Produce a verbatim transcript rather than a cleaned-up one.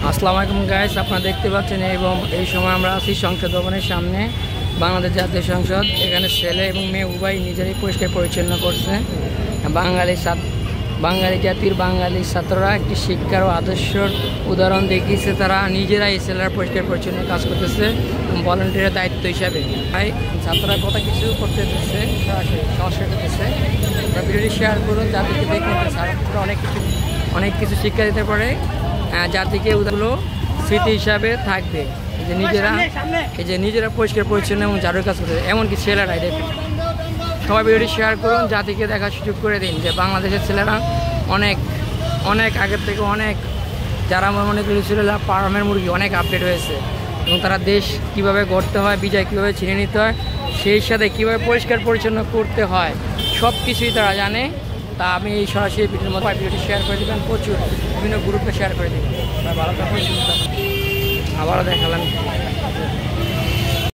আসসালামু আলাইকুম গাইস, আপনারা দেখতে পাচ্ছেন এবং এই সময় আমরা আছি সংসদ ভবনের সামনে, বাংলাদেশ জাতীয় সংসদ। এখানে ছেলে এবং মেয়ে উভয় নিজেরাই পরিষ্কার পরিচ্ছন্ন করছে। বাঙালি বাঙালি জাতির বাঙালি ছাত্ররা একটি শিক্ষার ও আদর্শের উদাহরণ দেখিয়েছে। তারা নিজেরাই এই ছেলেরা পরিষ্কার পরিচ্ছন্ন কাজ করতেছে ভলান্টিয়ারের দায়িত্ব হিসাবে। তাই ছাত্ররা কথা কিছু করতে দিচ্ছে, সরাসরি সরাসরি করতেছে। ভিডিওটি শেয়ার করুন, যাদেরকে দেখে ছাত্ররা অনেক কিছু অনেক কিছু শিক্ষা দিতে পারে, জাতিকে ওগুলো স্মৃতি হিসাবে থাকবে। যে নিজেরা এই যে নিজেরা পরিষ্কার পরিচ্ছন্ন এবং ঝাড়ুর কাজ করতে, এমনকি ছেলেরাই দেখুন। সবাই ভিডিওটি শেয়ার করুন, জাতিকে দেখার সুযোগ করে দিন যে বাংলাদেশের ছেলেরা অনেক অনেক আগের থেকে অনেক, যারা মনে করেছিল ফার্মের মুরগি, অনেক আপডেট হয়েছে এবং তারা দেশ কীভাবে গড়তে হয়, বিজয় কীভাবে ছিনে নিতে হয়, সেই সাথে কীভাবে পরিষ্কার পরিচ্ছন্ন করতে হয়, সব কিছুই তারা জানে। তা আমি এই সরাসরি ভিডিওর মধ্যে ভিডিওটি শেয়ার করে দেবেন, প্রচুর বিভিন্ন গ্রুপে শেয়ার করে দেবেন। ভালো থাকুন, আবারও দেখালাম।